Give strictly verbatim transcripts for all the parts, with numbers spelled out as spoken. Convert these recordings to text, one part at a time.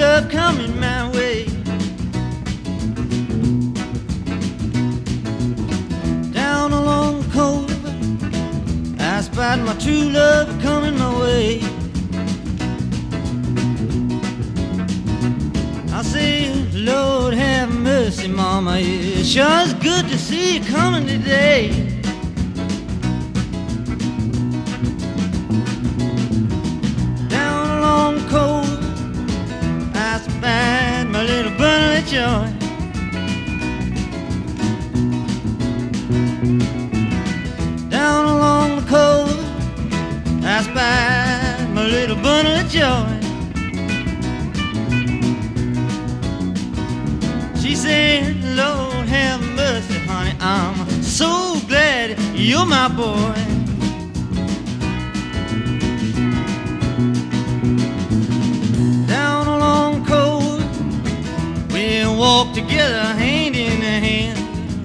love coming my way. Down along the Cove, I spied my true love coming my way. I say, Lord have mercy, Mama, it sure is good to see you coming today. Down along the Cove, I spied my little bundle of joy. Down along the Cove, I spied my little bundle of joy. She said, Lord have mercy, honey, I'm so glad you're my boy. Down along the Cove, we walk together hand in hand.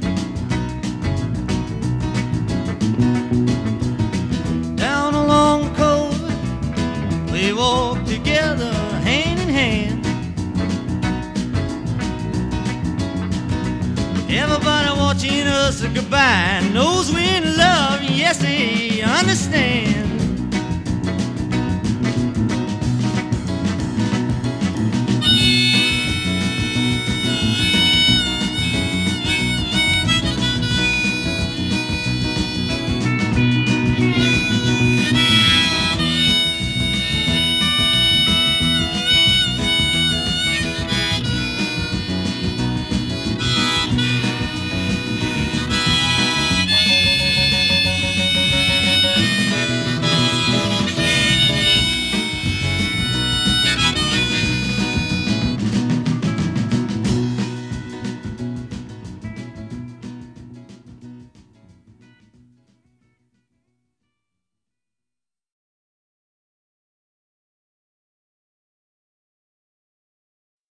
Down along the Cove, we walk together hand in hand. Everybody watching us goodbye knows we're in love, yes, they understand.